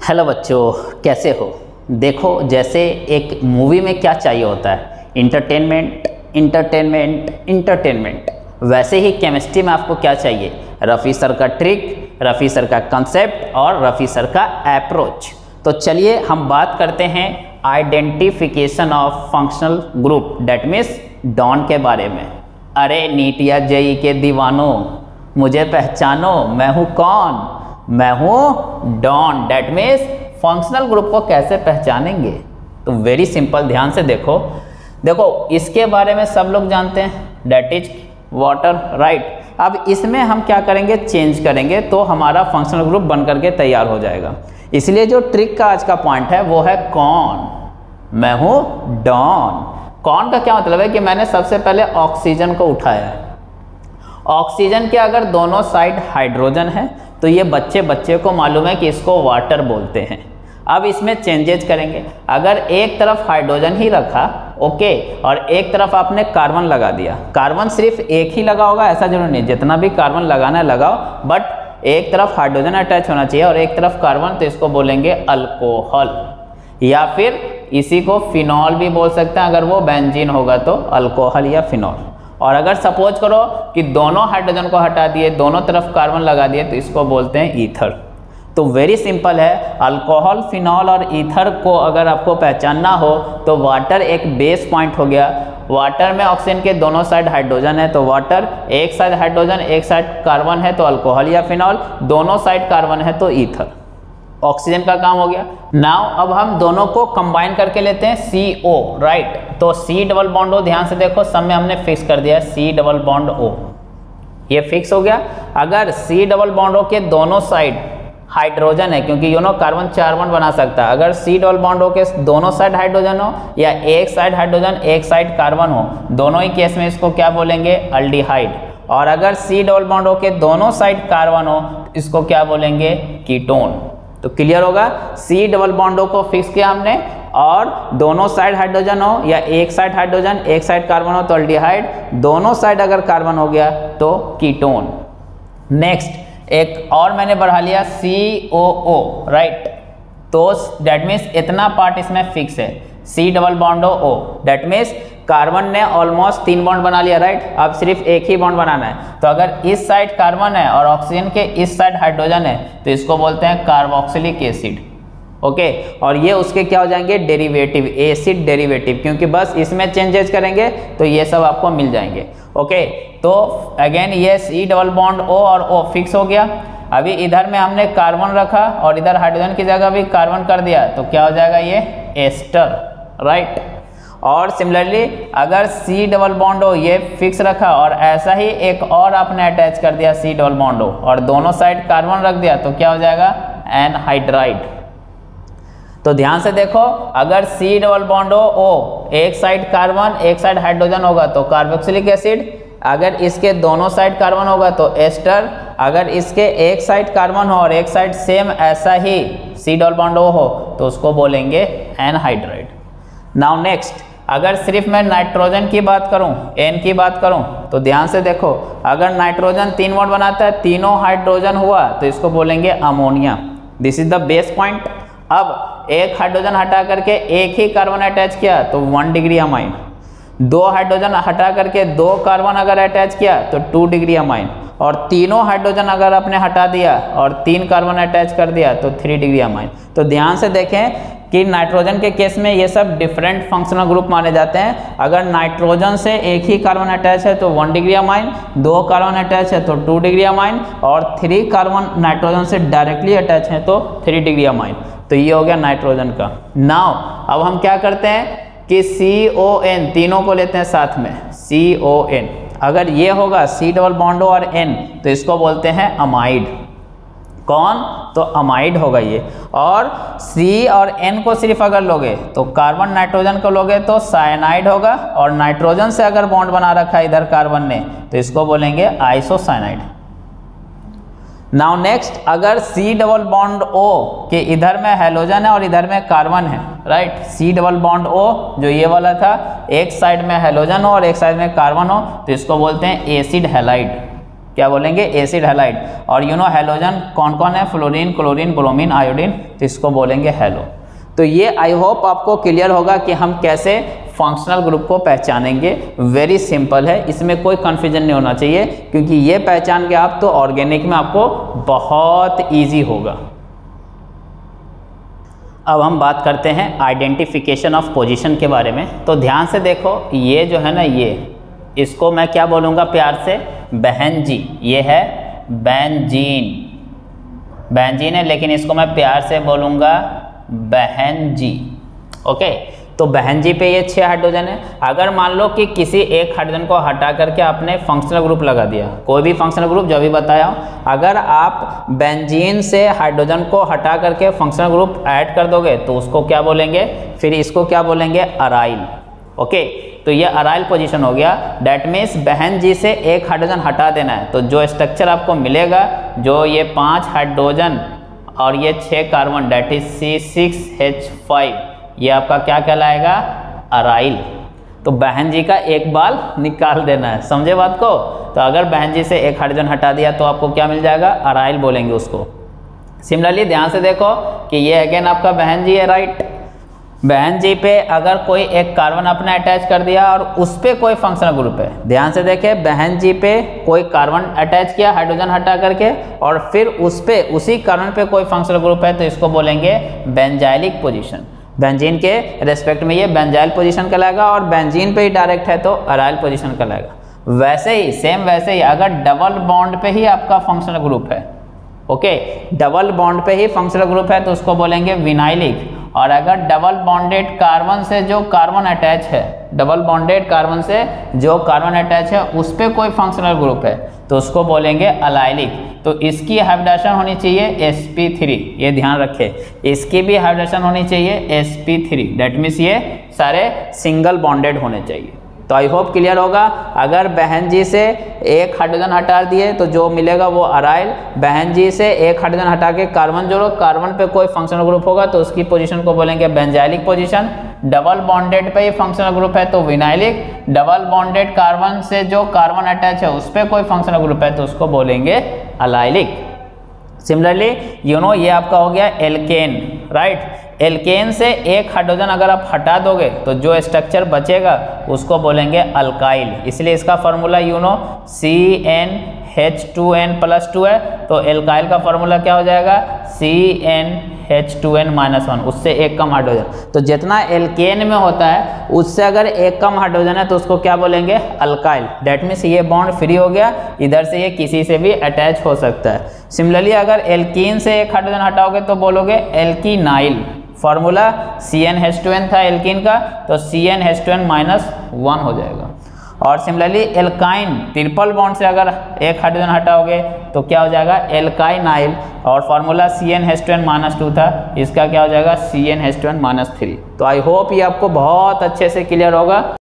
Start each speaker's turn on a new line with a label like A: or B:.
A: Hello बच्चों, कैसे हो। देखो, जैसे एक मूवी में क्या चाहिए होता है, इंटरटेनमेंट इंटरटेनमेंट इंटरटेनमेंट, वैसे ही केमिस्ट्री में आपको क्या चाहिए, रफ़ी सर का ट्रिक, रफ़ी सर का कंसेप्ट और रफ़ी सर का अप्रोच। तो चलिए हम बात करते हैं identification of functional group, that means Don के बारे में। अरे नीट या जेई के दीवानों, मुझे पहचानो, मैं हूँ कौन, मैं हूँ Don, that means functional group को कैसे पहचानेंगे। तो वेरी सिंपल, ध्यान से देखो। इसके बारे में सब लोग जानते हैं, डेट इज वाटर, राइट। अब इसमें हम क्या करेंगे, चेंज करेंगे तो हमारा फंक्शनल ग्रुप बन करके तैयार हो जाएगा। इसलिए जो ट्रिक का आज का पॉइंट है वो है कौन, मैं हूँ डॉन। कौन का क्या मतलब है कि मैंने सबसे पहले ऑक्सीजन को उठाया है। ऑक्सीजन के अगर दोनों साइड हाइड्रोजन है तो ये बच्चे को मालूम है कि इसको वाटर बोलते हैं। अब इसमें चेंजेस करेंगे, अगर एक तरफ हाइड्रोजन ही रखा, ओके, और एक तरफ आपने कार्बन लगा दिया। कार्बन सिर्फ एक ही लगा होगा ऐसा जरूर नहीं, जितना भी कार्बन लगाना है लगाओ, बट एक तरफ हाइड्रोजन अटैच होना चाहिए और एक तरफ कार्बन, तो इसको बोलेंगे अल्कोहल, या फिर इसी को फिनॉल भी बोल सकते हैं। अगर वो बेंजीन होगा तो अल्कोहल या फिनॉल। और अगर सपोज करो कि दोनों हाइड्रोजन को हटा दिए, दोनों तरफ कार्बन लगा दिए, तो इसको बोलते हैं ईथर। तो वेरी सिंपल है, अल्कोहल, फिनॉल और ईथर को अगर आपको पहचानना हो तो वाटर एक बेस पॉइंट हो गया। वाटर में ऑक्सीजन के दोनों साइड हाइड्रोजन है तो वाटर, एक साइड हाइड्रोजन एक साइड कार्बन है तो अल्कोहल या फिनॉल, दोनों साइड कार्बन है तो ईथर। ऑक्सीजन का काम हो गया। नाउ अब हम दोनों को कंबाइन करके लेते हैं CO, राइट। तो C डबल बॉन्ड O, ध्यान से देखो, सब में हमने फिक्स कर दिया C डबल बॉन्ड O, ये फिक्स हो गया। अगर C डबल बॉन्ड O के दोनों साइड हाइड्रोजन है, क्योंकि कार्बन 4 बॉन्ड बना सकता है, अगर C डबल बॉन्ड O के दोनों साइड हाइड्रोजन हो या एक साइड हाइड्रोजन एक साइड कार्बन हो, दोनों ही केस में इसको क्या बोलेंगे, अल्डिहाइड। और अगर C डबल बॉन्ड O के दोनों साइड कार्बन हो, इसको क्या बोलेंगे, कीटोन। तो क्लियर होगा, C डबल बॉन्ड O को फिक्स किया हमने, और दोनों साइड हाइड्रोजन हो या एक साइड हाइड्रोजन एक साइड कार्बन हो तो अल्डिहाइड, दोनों साइड अगर कार्बन हो गया तो कीटोन। नेक्स्ट एक और मैंने बढ़ा लिया COO, राइट। तो डेट मीन्स इतना पार्ट इसमें फिक्स है, C double bond O, that means carbon ने ऑलमोस्ट 3 बॉन्ड बना लिया, राइट। अब सिर्फ एक ही बॉन्ड बनाना है। तो अगर इस साइड कार्बन है और ऑक्सीजन के इस साइड हाइड्रोजन है तो इसको बोलते हैं कार्बोक्सिलिक एसिड, ओके। और ये उसके क्या हो जाएंगे, डेरिवेटिव, एसिड डेरिवेटिव, क्योंकि बस इसमें चेंजेस करेंगे तो ये सब आपको मिल जाएंगे, ओके। तो अगेन ये C डबल बॉन्ड O और O फिक्स हो गया। अभी इधर में हमने कार्बन रखा और इधर हाइड्रोजन की जगह भी कार्बन कर दिया, तो क्या हो जाएगा, ये एस्टर, राइट। और सिमिलरली अगर C डबल बॉन्ड O ये फिक्स रखा और ऐसा ही एक और आपने अटैच कर दिया C डबल बॉन्ड O और दोनों साइड कार्बन रख दिया, तो क्या हो जाएगा, एनहाइड्राइड। तो ध्यान से देखो, अगर C डबल बॉन्ड O एक साइड कार्बन एक साइड हाइड्रोजन होगा तो कार्बोक्सिलिक एसिड, अगर इसके दोनों साइड कार्बन होगा तो एस्टर, अगर इसके एक साइड कार्बन हो और एक साइड सेम ऐसा ही C डबल बॉन्ड O हो तो उसको बोलेंगे एनहाइड्राइड। नाउ नेक्स्ट, अगर सिर्फ मैं नाइट्रोजन की बात करूं, N की बात करूं, तो ध्यान से देखो, अगर नाइट्रोजन 3 बॉन्ड बनाता है, तीनों हाइड्रोजन हुआ तो इसको बोलेंगे ammonia, this is the base point. अब एक हाइड्रोजन हटा करके एक ही कार्बन अटैच किया तो 1 डिग्री अमाइन, 2 हाइड्रोजन हटा करके 2 कार्बन अगर अटैच किया तो 2 डिग्री अमाइन, और तीनों हाइड्रोजन अगर आपने हटा दिया और 3 कार्बन अटैच कर दिया तो 3 डिग्री अमाइन। तो ध्यान से देखें कि नाइट्रोजन के केस में ये सब डिफरेंट फंक्शनल ग्रुप माने जाते हैं। अगर नाइट्रोजन से एक ही कार्बन अटैच है तो 1 डिग्री अमाइन, 2 कार्बन अटैच है तो 2 डिग्री अमाइन, और 3 कार्बन नाइट्रोजन से डायरेक्टली अटैच है तो 3 डिग्री अमाइन। तो ये हो गया नाइट्रोजन का। नाउ अब हम क्या करते हैं कि CON तीनों को लेते हैं साथ में, CON। अगर ये होगा C डबल बॉन्ड O और N तो इसको बोलते हैं अमाइड। कौन, तो अमाइड होगा ये। और C और N को सिर्फ अगर लोगे तो कार्बन नाइट्रोजन को लोगे तो साइनाइड होगा, और नाइट्रोजन से अगर बॉन्ड बना रखा है इधर कार्बन ने तो इसको बोलेंगे आइसोसाइनाइड। नाउ नेक्स्ट, अगर C डबल बॉन्ड O के इधर में हैलोजन है और इधर में कार्बन है, right. C double bond O जो ये वाला था, एक साइड में हैलोजन हो और एक साइड में कार्बन हो तो इसको बोलते हैं एसिड हैलाइड, क्या बोलेंगे, एसिड हैलाइड। और हैलोजन कौन कौन है, फ्लोरीन, क्लोरीन, ब्रोमीन, आयोडीन, तो इसको बोलेंगे हैलो। तो ये आई होप आपको क्लियर होगा कि हम कैसे फंक्शनल ग्रुप को पहचानेंगे। वेरी सिंपल है, इसमें कोई कंफ्यूजन नहीं होना चाहिए, क्योंकि ये पहचान के आप तो ऑर्गेनिक में आपको बहुत इजी होगा। अब हम बात करते हैं आइडेंटिफिकेशन ऑफ पोजीशन के बारे में। तो ध्यान से देखो, ये जो है ना, ये इसको मैं क्या बोलूँगा प्यार से, बेंजीन। ये है बेंजीन, बेंजीन है, लेकिन इसको मैं प्यार से बोलूँगा बेंजी। ओके, तो बेंजी पे ये 6 हाइड्रोजन है। अगर मान लो कि किसी एक हाइड्रोजन को हटा करके आपने फंक्शनल ग्रुप लगा दिया, कोई भी फंक्शनल ग्रुप जो भी बताया, अगर आप बेंजीन से हाइड्रोजन को हटा करके फंक्शनल ग्रुप ऐड कर दोगे तो उसको क्या बोलेंगे, फिर इसको क्या बोलेंगे, अराइल। ओके, तो ये अराइल पोजीशन हो गया। डैट मीन्स बेंजी से एक हाइड्रोजन हटा देना है, तो जो स्ट्रक्चर आपको मिलेगा, जो ये 5 हाइड्रोजन और ये 6 कार्बन, डैट इज C6H5, ये आपका क्या कहलाएगा, अराइल। तो बेंजी का एक बाल निकाल देना है, समझे बात को। तो अगर बेंजी से एक हाइड्रोजन हटा दिया तो आपको क्या मिल जाएगा, अराइल बोलेंगे उसको। सिमिलरली ध्यान से देखो कि ये अगेन आपका बेंजी है, राइट। बेंजी पे अगर कोई एक कार्बन आपने अटैच कर दिया और उस पे कोई फंक्शनल ग्रुप है, ध्यान से देखें, बेंजी पे कोई कार्बन अटैच किया हाइड्रोजन हटा करके, और फिर उस पे उसी कार्बन पे कोई फंक्शनल ग्रुप है, तो इसको बोलेंगे बेंजाइलिक पोजीशन। बेंजीन के रेस्पेक्ट में ये बेंजाइल पोजीशन कहलाएगा, और बेंजीन पे ही डायरेक्ट है तो अराइल पोजीशन कहलाएगा। वैसे ही सेम वैसे ही अगर डबल बॉन्ड पे ही आपका फंक्शनल ग्रुप है, ओके, डबल बॉन्ड पे ही फंक्शनल ग्रुप है, तो उसको बोलेंगे विनाइलिक। और अगर डबल बॉन्डेड कार्बन से जो कार्बन अटैच है, डबल बॉन्डेड कार्बन से जो कार्बन अटैच है उस पे कोई फंक्शनल ग्रुप है, तो उसको बोलेंगे अलाइलिक। तो इसकी हाइब्रिडेशन होनी चाहिए sp3, ये ध्यान रखें, इसकी भी हाइब्रिडेशन होनी चाहिए sp3, डेट मीन्स ये सारे सिंगल बॉन्डेड होने चाहिए। तो आई होप क्लियर होगा। अगर बेंजी से एक हाइड्रोजन हटा दिए तो जो मिलेगा वो अराइल। बेंजी से एक हाइड्रोजन हटा के कार्बन जोड़ो, कार्बन पे कोई फंक्शनल ग्रुप होगा तो उसकी पोजीशन को बोलेंगे बेंजाइलिक पोजीशन। डबल बॉन्डेड पे ही फंक्शनल ग्रुप है तो विनाइलिक। डबल बॉन्डेड कार्बन से जो कार्बन अटैच है उस पर कोई फंक्शनल ग्रुप है तो उसको बोलेंगे अलाइलिक। सिमिलरली ये आपका हो गया एल्केन, राइट। एल्केन से एक हाइड्रोजन अगर आप हटा दोगे तो जो स्ट्रक्चर बचेगा उसको बोलेंगे अल्काइल। इसलिए इसका फॉर्मूला CnH2n+2 है, तो एल्काइल का फॉर्मूला क्या हो जाएगा, CnH2n-1, उससे एक कम हाइड्रोजन। तो जितना एल्केन में होता है उससे अगर एक कम हाइड्रोजन है तो उसको क्या बोलेंगे, अल्काइल। डेट मीन्स ये बॉन्ड फ्री हो गया, इधर से ये किसी से भी अटैच हो सकता है। सिमिलरली अगर एल्कीन से एक हाइड्रोजन हटाओगे तो बोलोगे एल्कीनाइल। फॉर्मूला CnH2n था एल्कीन का, तो CnH2n-1 हो जाएगा। और सिमिलरली एल्काइन, ट्रिपल बॉन्ड से अगर एक हाइड्रोजन हटाओगे तो क्या हो जाएगा, एल्काइनाइल। और फॉर्मूला CnH2n-2 था, इसका क्या हो जाएगा, CnH2n-3। तो आई होप ये आपको बहुत अच्छे से क्लियर होगा।